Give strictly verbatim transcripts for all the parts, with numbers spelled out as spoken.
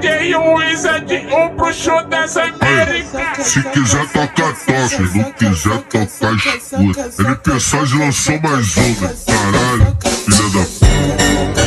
J Wizard, o bruxo das Américas. Se quiser tocar, toque, não quiser tocar, escuta. M P Sage lançou mais uma, caralho, filha da puta.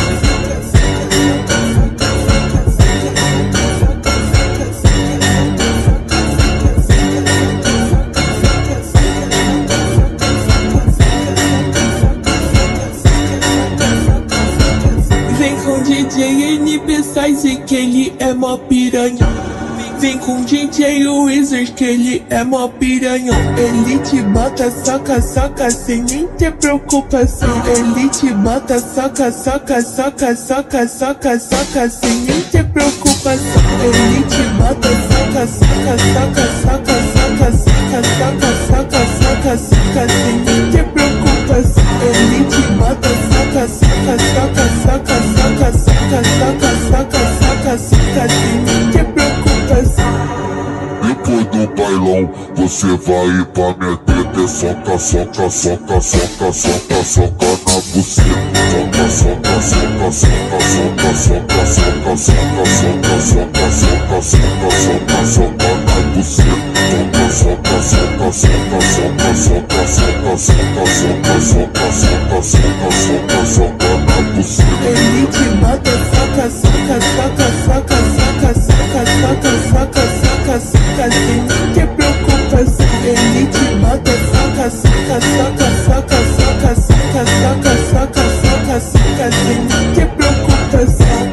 Vem com D J M P Sage que ele é mó piranha. Vem com D J Wizard que ele é mó piranha. Ele te bota soca, soca sem nem ter preocupação. Ele te bota soca, soca, soca, soca, soca, soca sem nem ter preocupação. Ele te bota soca, soca, soca, soca, soca, soca, soca, soca, soca, soca sem nem ter preocupação. Ele te bota soca, soca, soca, soca, soca, soca, soca, soca, soca, soca sem nem ter preocupação. Depois do bailão, você vai pra minha teta. Soca, soca, soca, soca, soca, soca na buceta. Soca, soca, soca, soca, soca, soca, soca, soca, soca, soca, soca, soca, soca, soca na buceta. Soca, soca, soca, soca, soca, soca, soca, soca, soca, soca, soca, soca, soca na buceta. Ele te bota soca, soca, soca, soca, soca, soca, soca, soca, soca, soca sem nem ter preocupação. Ele te bota soca, soca, soca, soca, soca, soca, soca, soca, soca, soca sem nem ter preocupação.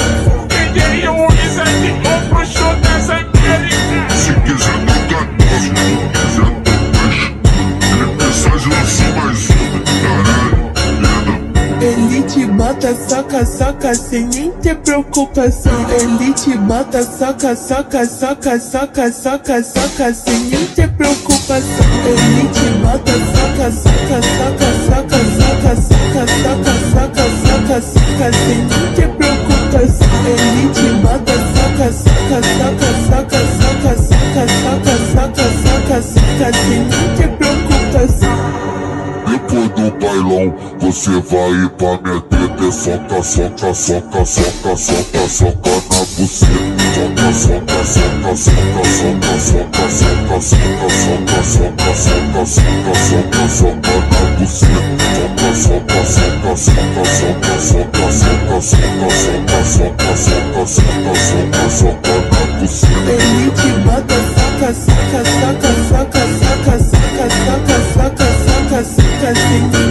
D J Wizard, o bruxo das Américas. Se quiser tocar, toque, não quiser tocar, escuta. M P Sage lançou mais uma, caralho, filha da puta. Ele te bota soca, soca sem nem ter preocupação. Ele te bota soca, soca, soca, soca, soca, soca sem nem ter preocupação. Ele te bota soca, soca, soca, soca, soca, soca, soca, soca, soca, soca sem nem ter preocupação. Ele te bota soca, soca, soca, soca, soca, soca, soca, soca, soca, soca sem nem ter preocupação. Depois do bailão, você vai pra minha teta. Soca, soca, soca, soca, soca, soca na buceta. Soca, soca, soca, soca, soca, soca, soca, soca, soca, soca, soca, soca, soca, soca na buceta. Soca, soca, soca, soca, soca, soca, soca, soca, soca, soca, soca, soca, soca na buceta. Ele te bota soca, soca, soca, soca, soca, soca, soca, soca, soca, soca sem